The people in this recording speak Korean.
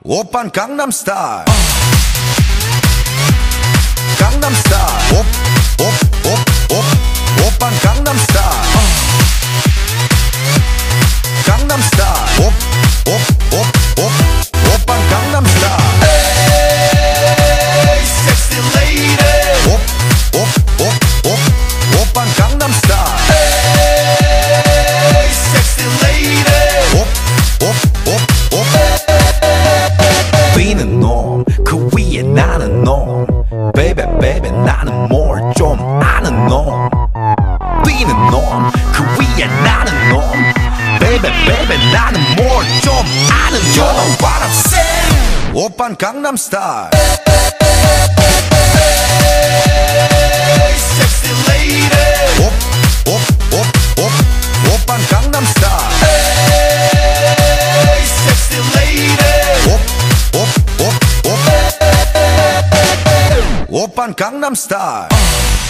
오빤 강남스타일 강남스타일 오빤 강남스타일 강남스타일 오빤 강남스타일 Hey sexy lady 오빤 강남스타일 Hey sexy lady 비는 놈 그 위에 나는 놈 Baby baby 나는 뭘 좀 아는 놈 비는 놈 그 위에 나는 놈 Baby baby 나는 뭘 좀 아는 놈 You know what I'm saying 오빤 강남스타일 Hey sexy lady 오빤 강남스타일 Hey sexy lady 오빤 강남스타일